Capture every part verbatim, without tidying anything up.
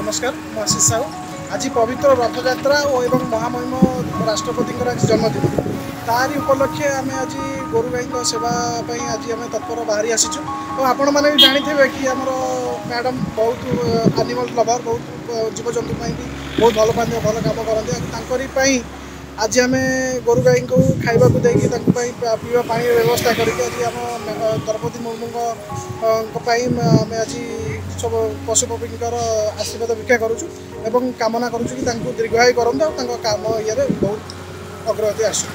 नमस्कार मु आशीष साहू। आज पवित्र रथयात्रा और एवं महामहिम राष्ट्रपति आज जन्मदिन तारी उपलक्षे आम आज गोरु गाई सेवा आज आम तत्पर बाहरी आसीचु। और आपण मैंने भी जानी कि आमर मैडम बहुत एनिमल लवर बहुत जीवजंतु भी बहुत भल पाते भल कम करते आज आम गोरु गाई को खाइबा देकी पीवा पानी व्यवस्था करके आज आम द्रौपदी मुर्मू आम आज सब पशुपक्षीकर आशीर्वाद भिक्षा करुचु एवं कामना करुचु कि दीर्घायु करंतु और काम ये बहुत अग्रगति आसु।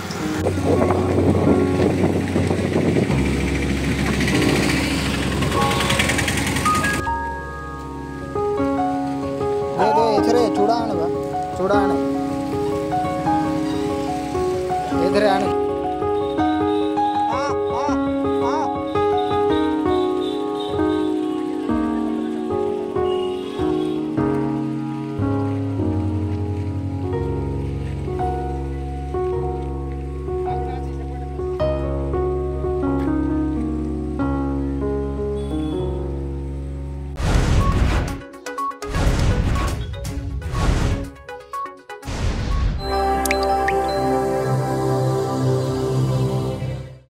चूड़ा आने चूड़ा आने इधर आने